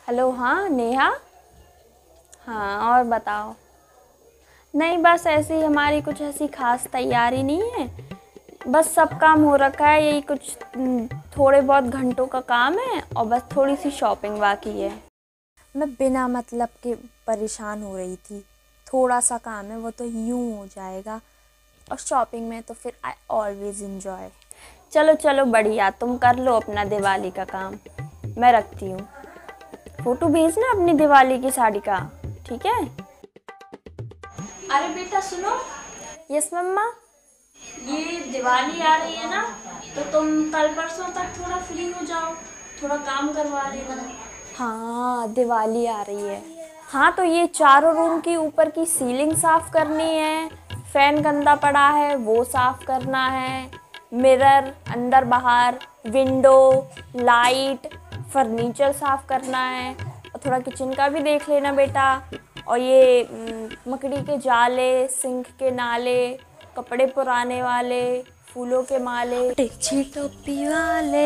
Hello, हाँ नेहा। हाँ, और बताओ। नहीं, बस ऐसे ही, हमारी कुछ ऐसी खास तैयारी नहीं है। बस सब काम हो रखा है, यही कुछ थोड़े बहुत घंटों का काम है और बस थोड़ी सी शॉपिंग बाकी है। मैं बिना मतलब के परेशान हो रही थी। थोड़ा सा काम है वो तो यूं हो जाएगा, और शॉपिंग में तो फिर आई ऑलवेज इंजॉय। चलो चलो, बढ़िया, तुम कर लो अपना दिवाली का काम। मैं रखती हूँ। फोटो भेजना अपनी दिवाली की साड़ी का, ठीक है? अरे बेटा सुनो। Yes mama. ये दिवाली आ रही है ना, तो तुम कल परसों तक थोड़ा फ्री हो जाओ, थोड़ा काम करवा लेना। हाँ, दिवाली आ रही है। हाँ, तो ये चारों रूम की ऊपर की सीलिंग साफ करनी है, फैन गंदा पड़ा है वो साफ करना है, मिरर अंदर बाहर, विंडो, लाइट, फर्नीचर साफ करना है, और थोड़ा किचन का भी देख लेना बेटा। और ये मकड़ी के जाले, सिंक के नाले, कपड़े पुराने वाले, फूलों के माले। टिची टोपी वाले।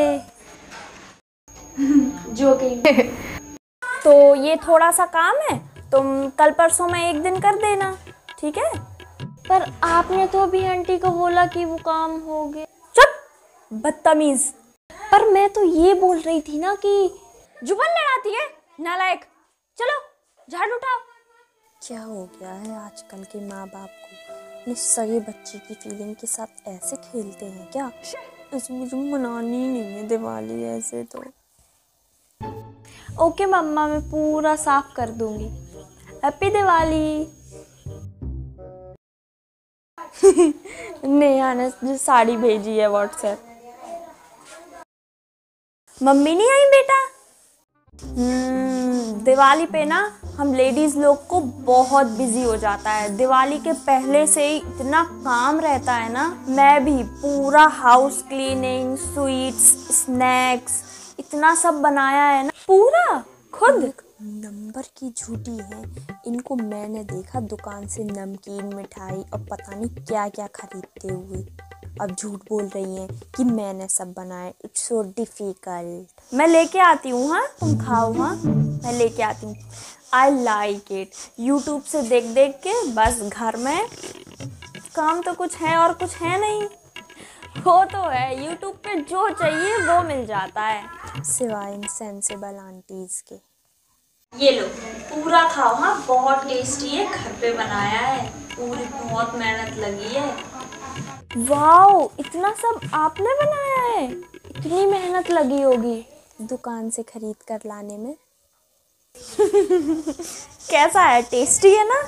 जोकिंग। तो ये थोड़ा सा काम है, तुम कल परसों में एक दिन कर देना, ठीक है? पर आपने तो अभी आंटी को बोला कि वो काम हो गया। चुप, बदतमीज। पर मैं तो ये बोल रही थी ना कि जुबान लड़ाती है, नालायक। चलो झाड़ू उठाओ। क्या हो गया है आजकल के माँ बाप को, अपने सगे बच्चे की फीलिंग के साथ ऐसे खेलते हैं क्या? ऐसे मुझे मनानी नहीं है दिवाली ऐसे तो। ओके मम्मा, मैं पूरा साफ कर दूंगी। हैप्पी दिवाली। नेहा ने जो साड़ी भेजी है व्हाट्सएप। मम्मी नहीं आई बेटा? दिवाली पे ना हम लेडीज लोग को बहुत बिजी हो जाता है। दिवाली के पहले से ही इतना काम रहता है ना। मैं भी पूरा हाउस क्लीनिंग, स्वीट्स, स्नैक्स, इतना सब बनाया है ना, पूरा खुद। नंबर की झूठी है। इनको मैंने देखा दुकान से नमकीन, मिठाई और पता नहीं क्या क्या खरीदते हुए। अब झूठ बोल रही हैं कि मैंने सब बनाया। It's so difficult. मैं लेके आती हूँ, हाँ तुम खाओ। हाँ, मैं लेके आती हूँ। I like it. यूट्यूब से देख देख के बस घर में काम तो कुछ है और कुछ है नहीं। वो तो है, यूट्यूब पे जो चाहिए वो मिल जाता है, सिवाय इन सेंसिबल आंटीज के। ये लो पूरा खाओ। हाँ, बहुत टेस्टी है, घर पे बनाया है, पूरी बहुत मेहनत लगी है। वाओ, इतना सब आपने बनाया है? इतनी मेहनत लगी होगी दुकान से खरीद कर लाने में। कैसा है, टेस्टी है ना?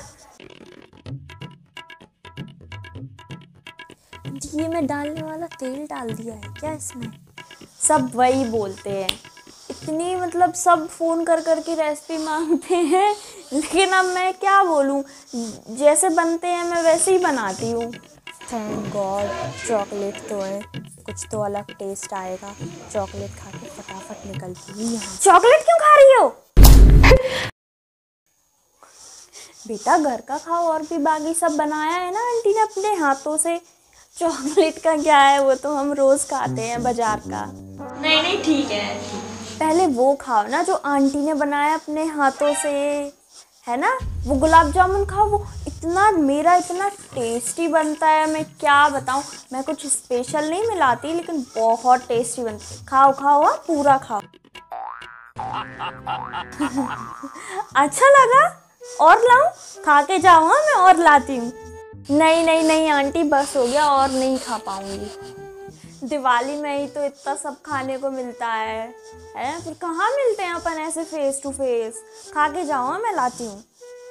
ये मैं डालने वाला तेल डाल दिया है क्या इसमें? सब वही बोलते हैं। इतनी मतलब सब फ़ोन कर कर के रेसिपी मांगते हैं, लेकिन अब मैं क्या बोलूँ, जैसे बनते हैं मैं वैसे ही बनाती हूँ। थैंक गॉड चॉकलेट तो है, कुछ तो अलग टेस्ट आएगा। चॉकलेट खा के फटाफट निकलती हूँ यहाँ। चॉकलेट क्यों खा रही हो? बेटा घर का खाओ, और भी बाकी सब बनाया है ना आंटी ने अपने हाथों से। चॉकलेट का क्या है, वो तो हम रोज़ खाते हैं बाजार का। नहीं नहीं, ठीक है। पहले वो खाओ ना जो आंटी ने बनाया अपने हाथों से, है ना? वो गुलाब जामुन खाओ, वो इतना मेरा इतना टेस्टी बनता है, मैं क्या बताऊँ। मैं कुछ स्पेशल नहीं मिलाती, लेकिन बहुत टेस्टी बनता है। खाओ खाओ, हाँ पूरा खाओ। अच्छा लगा? और लाऊं? खा के जाओ। हाँ, मैं और लाती हूँ। नहीं नहीं नहीं आंटी, बस हो गया, और नहीं खा पाऊंगी। दिवाली में ही तो इतना सब खाने को मिलता है, फिर कहाँ मिलते हैं अपन ऐसे फेस टू फेस। खा के जाओ। हाँ, मैं लाती हूँ।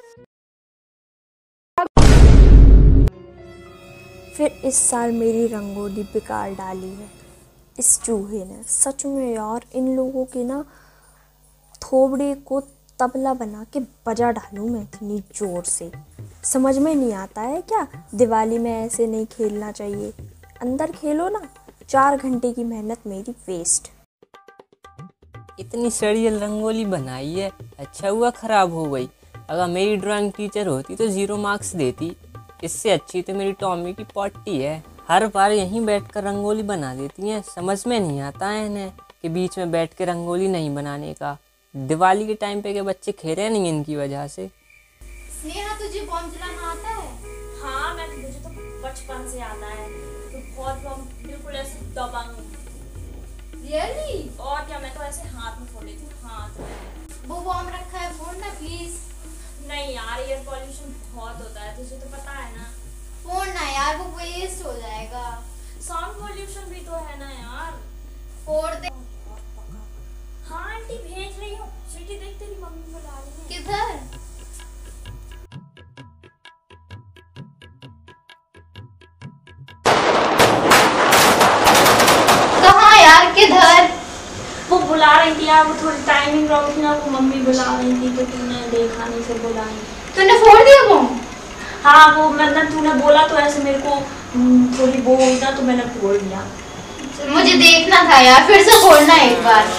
फिर इस साल मेरी रंगोली बिगाड़ डाली है इस चूहे ने। सच में यार, इन लोगों के ना थोबड़े को तबला बना के बजा डालूं मैं इतनी जोर से। समझ में नहीं आता है क्या, दिवाली में ऐसे नहीं खेलना चाहिए। अंदर खेलो ना। 4 घंटे की मेहनत मेरी वेस्ट। इतनी सड़ियल रंगोली बनाई है, अच्छा हुआ ख़राब हो गई। अगर मेरी ड्राइंग टीचर होती तो 0 मार्क्स देती। इससे अच्छी तो मेरी टॉमी की पॉटी है। हर बार यहीं बैठकर रंगोली बना देती हैं। समझ में नहीं आता है इन्हें कि बीच में बैठ के रंगोली नहीं बनाने का। दिवाली के टाइम पे के बच्चे खेले नहीं इनकी वजह से। स्नेहा तुझे बॉम्ब चलाना आता है? हाँ मुझे तो बचपन से आता है, तो बहुत बिल्कुल ऐसे दबंग। रियली? और क्या, मैं तो ऐसे हाथ में फोड़ लेती हूँ, हाथ में। वो बॉम्ब रखा है, फोड़ ना प्लीज। नहीं यार, एयर पॉल्यूशन बहुत होता है, तुझे तो पता है ना। फोड़ ना यार, वो वेस्ट हो जाएगा। साउंड पॉल्यूशन भी तो है ना यार। फोड़ दे। हाँ आंटी भेज रही हूँ, सीटी देख तेरी मम्मी बुला रही है। किधर? कहाँ यार, किधर? वो बुला रही थी यार, वो थोड़ी टाइमिंग रॉन्ग थी ना, वो मम्मी बुला रही थी, तो तूने देखा नहीं फिर बुलाई। तूने फोड़ दिया वो? हाँ वो मतलब तूने बोला तो ऐसे मेरे को थोड़ी वो हुई था, तो मैंने फोड़ दिया। मुझे देखना था यार, फिर से फोड़ना एक बार।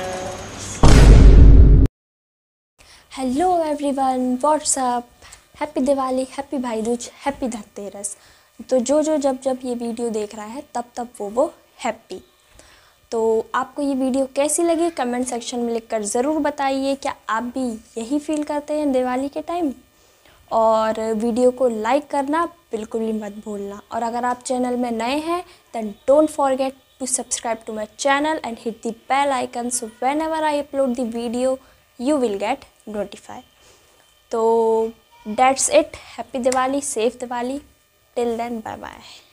Hello everyone, what's up. Happy Diwali, happy Bhai Dooj, happy Dhanteras. तो जो जब ये वीडियो देख रहा है तब वो हैप्पी। तो आपको ये वीडियो कैसी लगी कमेंट सेक्शन में लिखकर ज़रूर बताइए। क्या आप भी यही फील करते हैं दिवाली के टाइम? और वीडियो को लाइक करना बिल्कुल भी मत भूलना। और अगर आप चैनल में नए हैं then don't forget to subscribe to my channel and hit the bell icon, so whenever I upload the video you will get notified. So that's it. Happy Diwali, safe Diwali. Till then, bye bye.